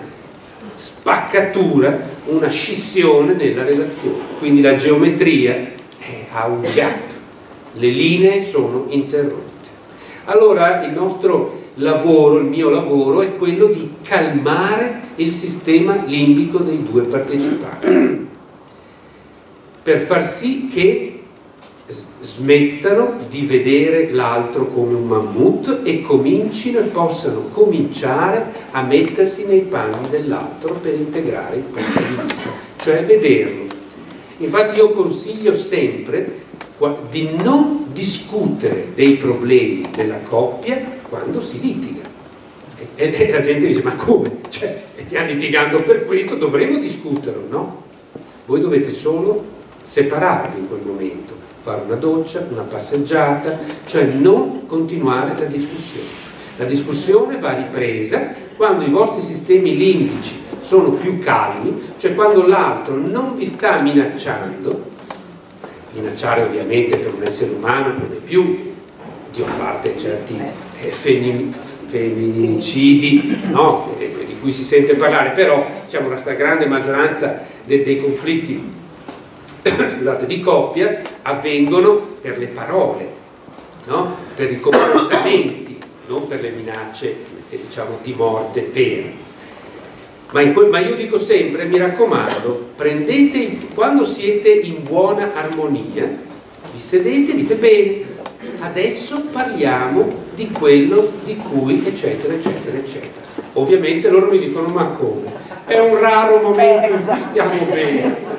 spaccatura, una scissione nella relazione, quindi la geometria ha un gap, le linee sono interrotte. Allora il nostro lavoro, il mio lavoro, è quello di calmare il sistema limbico dei due partecipanti per far sì che smettano di vedere l'altro come un mammut e comincino e possano cominciare a mettersi nei panni dell'altro per integrare il punto di vista, cioè vederlo. Infatti io consiglio sempre di non discutere dei problemi della coppia quando si litiga, e la gente dice, ma come? Cioè, stiamo litigando per questo, dovremmo discuterlo, no? Voi dovete solo separarvi in quel momento, fare una doccia, una passeggiata, cioè non continuare la discussione. La discussione va ripresa quando i vostri sistemi limbici sono più calmi, cioè quando l'altro non vi sta minacciando. Minacciare ovviamente per un essere umano non è più, Dio a parte certi femminicidi, no? Di cui si sente parlare, però diciamo la stragrande maggioranza dei conflitti scusate, di coppia avvengono per le parole, no? Per i comportamenti, non per le minacce diciamo di morte vera. Ma io dico sempre, mi raccomando, prendete, quando siete in buona armonia, vi sedete e dite bene, adesso parliamo di quello di cui eccetera eccetera eccetera. Ovviamente loro mi dicono, ma come? È un raro momento in cui stiamo bene.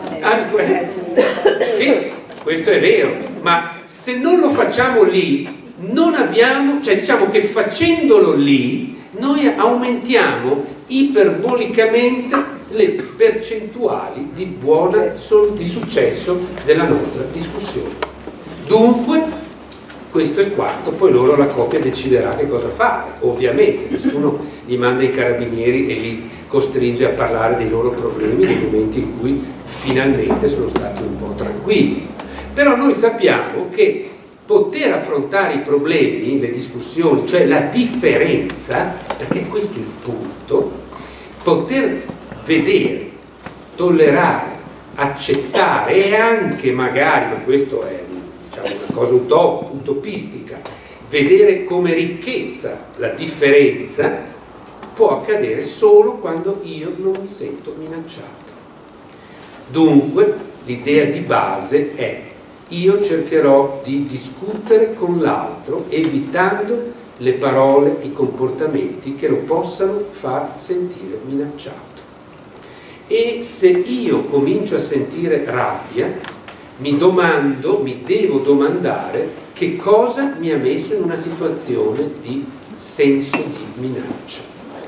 Questo è vero, ma se non lo facciamo lì, non abbiamo, cioè diciamo che facendolo lì, noi aumentiamo iperbolicamente le percentuali di successo della nostra discussione. Dunque, questo è quanto, poi loro, la coppia, deciderà che cosa fare. Ovviamente nessuno li manda i carabinieri e li costringe a parlare dei loro problemi nei momenti in cui finalmente sono stati un po' tranquilli. Però noi sappiamo che poter affrontare i problemi, le discussioni, cioè la differenza, perché questo è il punto, poter vedere, tollerare, accettare e anche magari, ma questo è diciamo una cosa utopistica, vedere come ricchezza la differenza, può accadere solo quando io non mi sento minacciato. Dunque l'idea di base è: io cercherò di discutere con l'altro evitando le parole, i comportamenti che lo possano far sentire minacciato. E se io comincio a sentire rabbia, mi devo domandare che cosa mi ha messo in una situazione di senso di minaccia.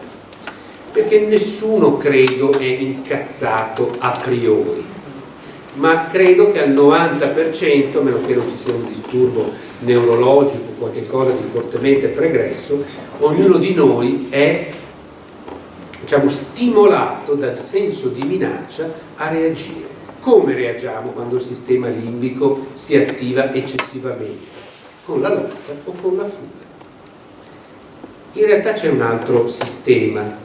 Perché nessuno, credo, è incazzato a priori. ma credo che al 90%, a meno che non ci sia un disturbo neurologico, qualche cosa di fortemente pregresso, ognuno di noi è, diciamo, stimolato dal senso di minaccia a reagire. Come reagiamo quando il sistema limbico si attiva eccessivamente? Con la lotta o con la fuga? In realtà c'è un altro sistema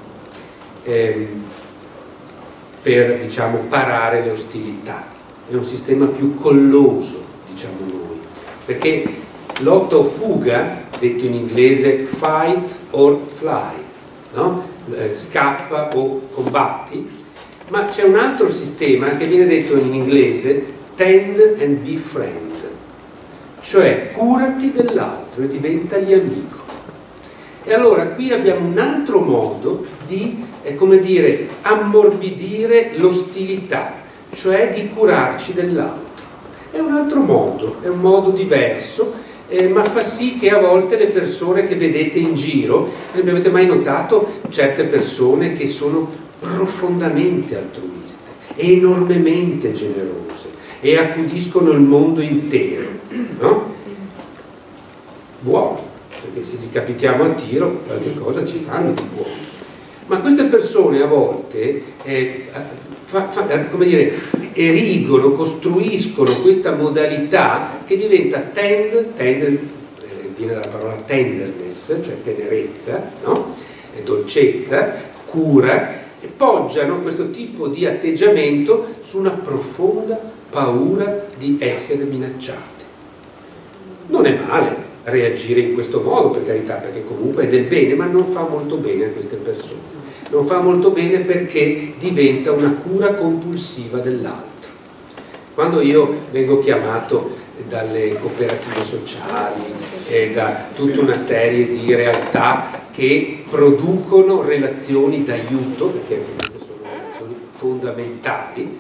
per, diciamo, parare le ostilità. È un sistema più colloso, diciamo noi, perché lotta o fuga, detto in inglese fight or fly, no? Scappa o combatti, ma c'è un altro sistema che viene detto in inglese tend and befriend, cioè curati dell'altro e diventagli amico. E allora qui abbiamo un altro modo di, come dire, ammorbidire l'ostilità, cioè di curarci dell'altro. È un altro modo, è un modo diverso, ma fa sì che a volte le persone che vedete in giro, avete mai notato certe persone che sono profondamente altruiste, enormemente generose e accudiscono il mondo intero, no? Buono, perché se gli capitiamo a tiro qualche cosa ci fanno di buono. Ma queste persone a volte come dire, erigono, costruiscono questa modalità che diventa viene dalla parola tenderness, cioè tenerezza, no? Dolcezza, cura, e poggiano questo tipo di atteggiamento su una profonda paura di essere minacciate. Non è male reagire in questo modo, per carità, perché comunque è del bene, ma non fa molto bene a queste persone. Non fa molto bene perché diventa una cura compulsiva dell'altro. Quando io vengo chiamato dalle cooperative sociali e da tutta una serie di realtà che producono relazioni d'aiuto, perché anche queste sono relazioni fondamentali,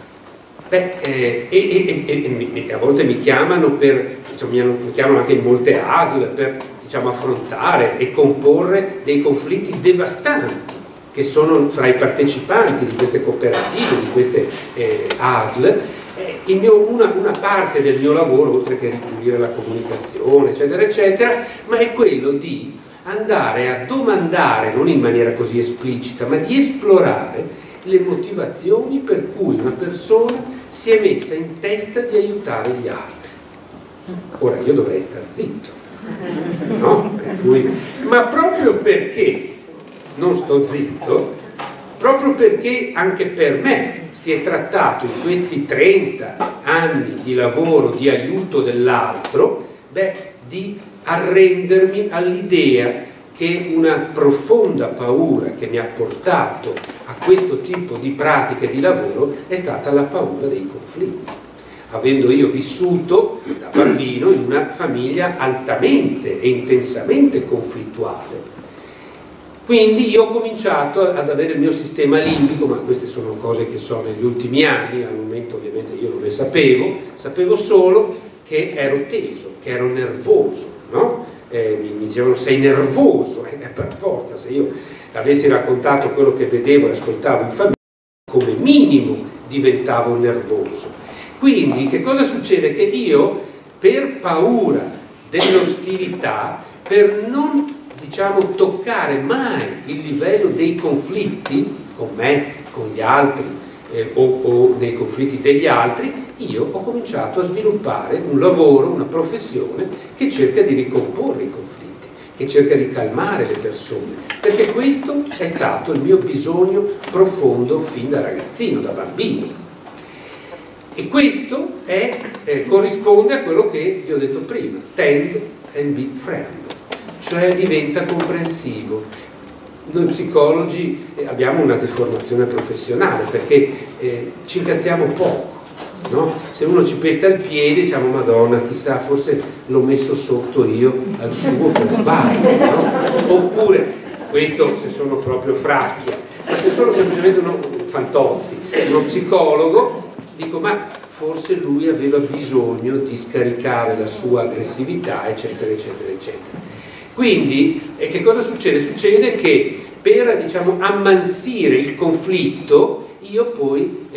a volte mi chiamano per, diciamo, mi chiamano anche in molte ASL per, diciamo, affrontare e comporre dei conflitti devastanti che sono fra i partecipanti di queste cooperative, di queste ASL. Una parte del mio lavoro, oltre che ripulire la comunicazione, eccetera, eccetera, ma è quello di andare a domandare, non in maniera così esplicita, ma di esplorare le motivazioni per cui una persona si è messa in testa di aiutare gli altri. Ora io dovrei star zitto, no? Ma proprio perché non sto zitto, proprio perché anche per me si è trattato in questi 30 anni di lavoro di aiuto dell'altro, di arrendermi all'idea che una profonda paura che mi ha portato a questo tipo di pratiche di lavoro è stata la paura dei conflitti. Avendo io vissuto da bambino in una famiglia altamente e intensamente conflittuale, quindi io ho cominciato ad avere il mio sistema limbico, ma queste sono cose che so negli ultimi anni, al momento ovviamente io non le sapevo solo che ero teso, che ero nervoso, no? Mi dicevano sei nervoso, per forza, se io avessi raccontato quello che vedevo e ascoltavo in famiglia, come minimo diventavo nervoso. Quindi che cosa succede? Che io, per paura dell'ostilità, per non, diciamo, toccare mai il livello dei conflitti con me, con gli altri o dei conflitti degli altri, io ho cominciato a sviluppare un lavoro, una professione che cerca di ricomporre i conflitti, che cerca di calmare le persone, perché questo è stato il mio bisogno profondo fin da ragazzino, da bambino. E questo corrisponde a quello che vi ho detto prima, tend and be friend, cioè diventa comprensivo. Noi psicologi abbiamo una deformazione professionale perché ci incazziamo poco, no? Se uno ci pesta il piede diciamo Madonna, chissà, forse l'ho messo sotto io al suo per sbaglio, no? Oppure, questo se sono proprio fracchia, ma se sono semplicemente fantozzi, uno psicologo, dico ma forse lui aveva bisogno di scaricare la sua aggressività, eccetera, eccetera, eccetera. Quindi, che cosa succede? Succede che per, diciamo, ammansire il conflitto, io poi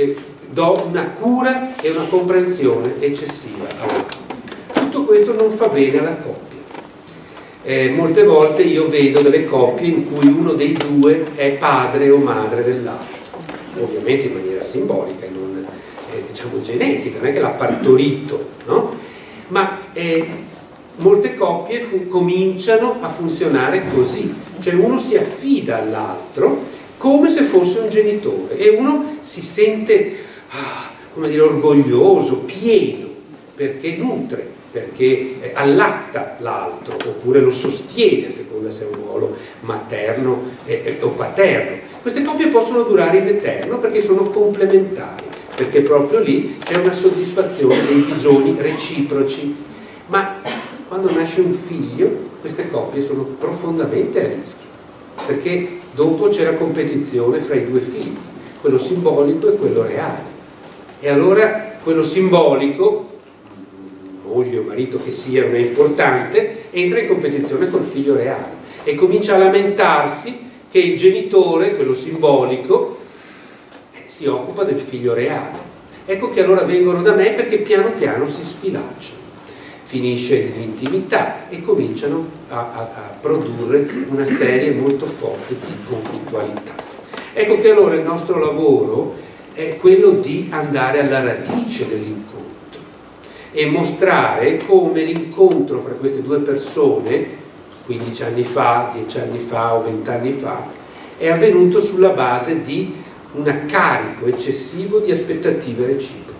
do una cura e una comprensione eccessiva all'altro. Tutto questo non fa bene alla coppia. Molte volte io vedo delle coppie in cui uno dei due è padre o madre dell'altro, ovviamente in maniera simbolica, non diciamo genetica, non è che l'ha partorito, no? Ma molte coppie cominciano a funzionare così, cioè uno si affida all'altro come se fosse un genitore e uno si sente, come dire, orgoglioso, pieno, perché nutre, perché allatta l'altro, oppure lo sostiene, a seconda se è un ruolo materno o paterno. Queste coppie possono durare in eterno perché sono complementari, perché proprio lì c'è una soddisfazione dei bisogni reciproci. Ma quando nasce un figlio, queste coppie sono profondamente a rischio, perché dopo c'è la competizione fra i due figli, quello simbolico e quello reale. E allora quello simbolico, moglie o marito che sia, non è importante, entra in competizione col figlio reale e comincia a lamentarsi che il genitore, quello simbolico, si occupa del figlio reale. Ecco che allora vengono da me perché piano piano si sfilacciano. Finisce l'intimità e cominciano a produrre una serie molto forte di conflittualità. Ecco che allora il nostro lavoro è quello di andare alla radice dell'incontro e mostrare come l'incontro fra queste due persone, 15 anni fa, 10 anni fa o 20 anni fa, è avvenuto sulla base di un carico eccessivo di aspettative reciproche.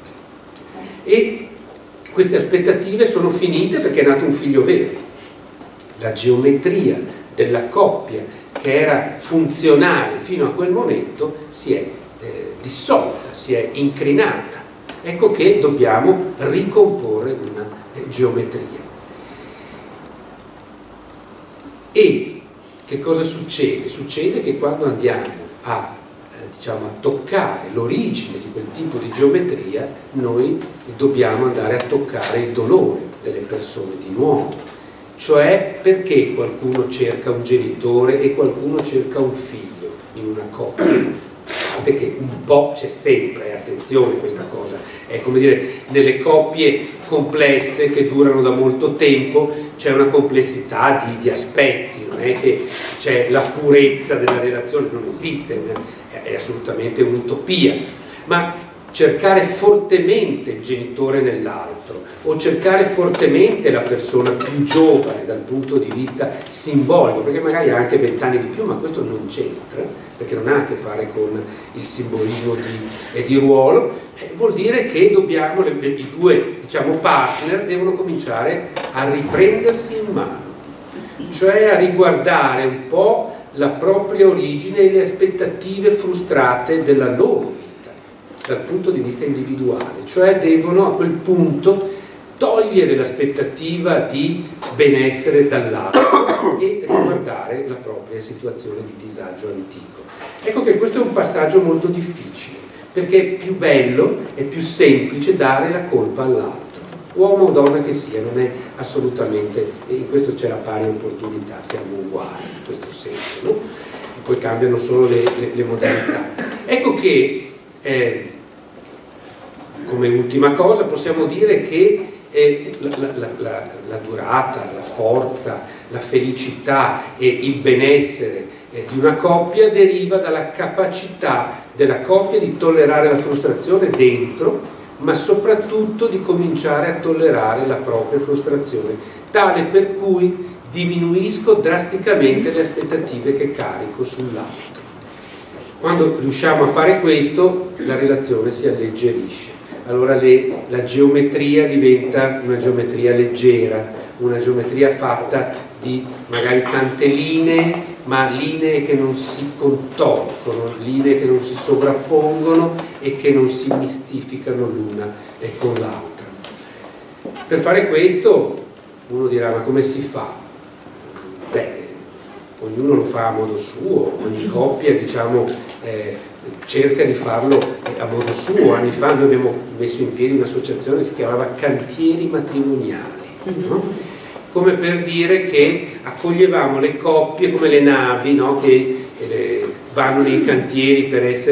E queste aspettative sono finite perché è nato un figlio vero. La geometria della coppia che era funzionale fino a quel momento si è dissolta, si è incrinata. Ecco che dobbiamo ricomporre una geometria. E che cosa succede? Succede che quando andiamo a toccare l'origine di quel tipo di geometria, noi dobbiamo andare a toccare il dolore delle persone di nuovo. Cioè, perché qualcuno cerca un genitore e qualcuno cerca un figlio in una coppia? Guardate che un po' c'è sempre, attenzione questa cosa, è come dire, nelle coppie complesse che durano da molto tempo c'è una complessità di aspetti, non è che c'è la purezza della relazione, non esiste, è assolutamente un'utopia, ma cercare fortemente il genitore nell'altro o cercare fortemente la persona più giovane dal punto di vista simbolico, perché magari ha anche 20 anni di più, ma questo non c'entra, perché non ha a che fare con il simbolismo di ruolo, vuol dire che dobbiamo, i due partner devono cominciare a riprendersi in mano, cioè a riguardare un po' la propria origine e le aspettative frustrate della loro vita dal punto di vista individuale, cioè devono a quel punto togliere l'aspettativa di benessere dall'altro e riguardare la propria situazione di disagio antico. Ecco che questo è un passaggio molto difficile, perché è più bello, è più semplice dare la colpa all'altro, uomo o donna che sia, non è assolutamente, e in questo c'è la pari opportunità, siamo uguali in questo senso, no? E poi cambiano solo le modalità. Ecco che come ultima cosa possiamo dire che la durata, la forza, la felicità e il benessere di una coppia deriva dalla capacità della coppia di tollerare la frustrazione dentro, ma soprattutto di cominciare a tollerare la propria frustrazione, tale per cui diminuisco drasticamente le aspettative che carico sull'altro. Quando riusciamo a fare questo, la relazione si alleggerisce. Allora la geometria diventa una geometria leggera, una geometria fatta di magari tante linee, ma linee che non si contorcono, linee che non si sovrappongono e che non si mistificano l'una con l'altra. Per fare questo uno dirà: ma come si fa? Beh, ognuno lo fa a modo suo, ogni coppia cerca di farlo a modo suo. Anni fa noi abbiamo messo in piedi un'associazione che si chiamava Cantieri Matrimoniali, no? Come per dire che accoglievamo le coppie come le navi, no? Che vanno nei cantieri per essere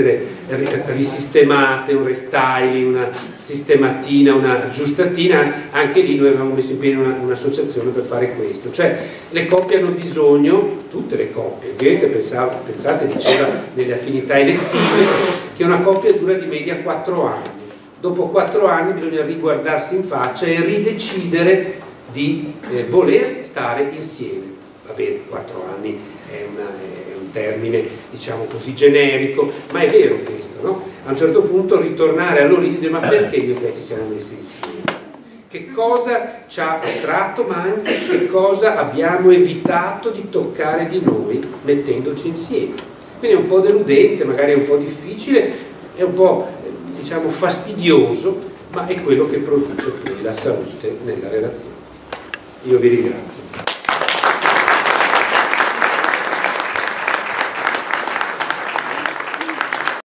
risistemate, un restyling, una sistematina, una aggiustatina. Anche lì noi avevamo messo in piedi un'associazione per fare questo, cioè le coppie hanno bisogno, tutte le coppie, ovviamente pensate, diceva nelle affinità elettive, che una coppia dura di media 4 anni. Dopo 4 anni bisogna riguardarsi in faccia e ridecidere di voler stare insieme. Va bene, 4 anni è un termine, diciamo così, generico, ma è vero questo, no? A un certo punto ritornare all'origine, ma perché io e te ci siamo messi insieme? Che cosa ci ha attratto, ma anche che cosa abbiamo evitato di toccare di noi mettendoci insieme? Quindi è un po' deludente, magari è un po' difficile, è un po', diciamo, fastidioso, ma è quello che produce poi la salute nella relazione. Io vi ringrazio.